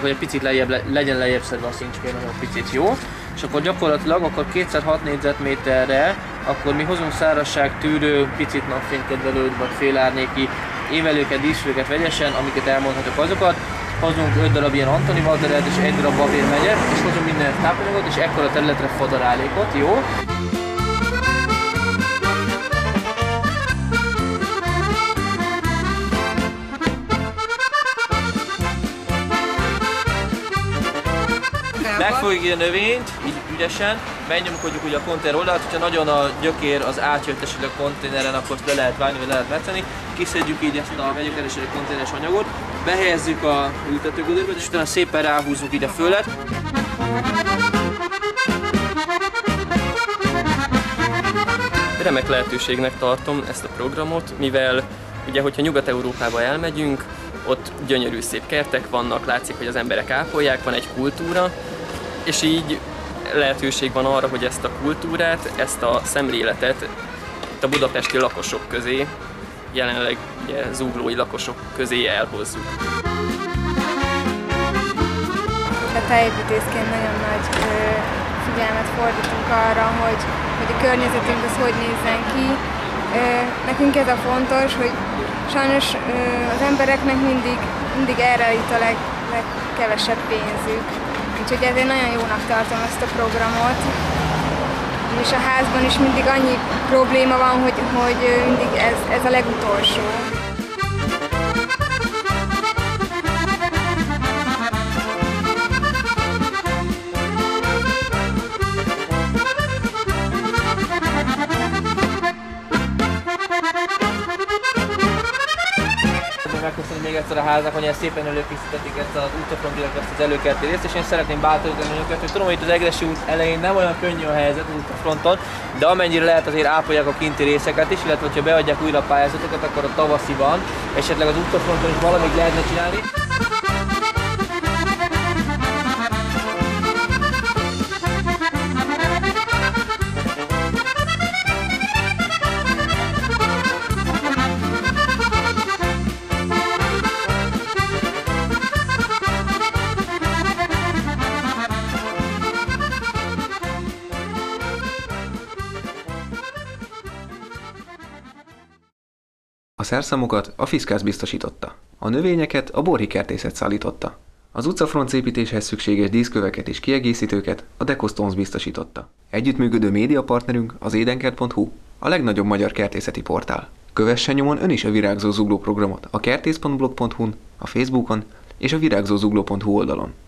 hogy egy picit legyen lejjebb szedve a színcsike, nagyon picit, jó? És akkor gyakorlatilag akkor 206 négyzetméterre akkor mi hozunk szárazságtűrő, picit napfénykedvelőt vagy félárnéki évelőket, díszfőket vegyesen, amiket elmondhatok azokat. Hozunk 5 darab ilyen Antoni Walteret és 1 darab babérmegyet, és hozunk minden tápanyagot és ekkora területre fadarálékot, jó? Megfogjuk a növényt, így ügyesen, megnyomkodjuk ugye a konténer oldalt, hogyha nagyon a gyökér az átjött esetleg a konténeren, akkor le lehet vágni, vagy le lehet metszeni. Kiszedjük így ezt a vegyük el a konténeres anyagot, behelyezzük a ültetőgödörbe, és utána szépen ráhúzzuk ide fölött. Remek lehetőségnek tartom ezt a programot, mivel ugye, hogyha Nyugat-Európába elmegyünk, ott gyönyörű szép kertek vannak, látszik, hogy az emberek ápolják, van egy kultúra, és így lehetőség van arra, hogy ezt a kultúrát, ezt a szemléletet a budapesti lakosok közé, jelenleg ugye, zuglói lakosok közé elhozzuk. A tájépítészként nagyon nagy figyelmet fordítunk arra, hogy a környezetünk az hogy nézzen ki. Nekünk ez a fontos, hogy sajnos az embereknek mindig erre jut a legkevesebb pénzük. Úgyhogy ezért nagyon jónak tartom ezt a programot. És a házban is mindig annyi probléma van, hogy mindig ez a legutolsó. Megköszönöm még egyszer a háznak, hogy szépen előkészítették ezt az útafront, illetve ezt az előkerti részt, és én szeretném bátorítani önöket, hogy tudom, hogy itt az Egressy út elején nem olyan könnyű a helyzet az útafronton, de amennyire lehet azért ápolják a kinti részeket is, illetve hogyha beadják újra a pályázatokat, akkor a tavasziban esetleg az útafronton is valamit lehetne csinálni. A szerszámokat a Fiszkász biztosította. A növényeket a Borhi Kertészet szállította. Az utcafrontépítéshez szükséges díszköveket és kiegészítőket a Decostones biztosította. Együttműködő médiapartnerünk az édenkert.hu, a legnagyobb magyar kertészeti portál. Kövessen nyomon ön is a Virágzó Zugló programot a kertész.blog.hu-n, a Facebookon és a virágzózugló.hu oldalon.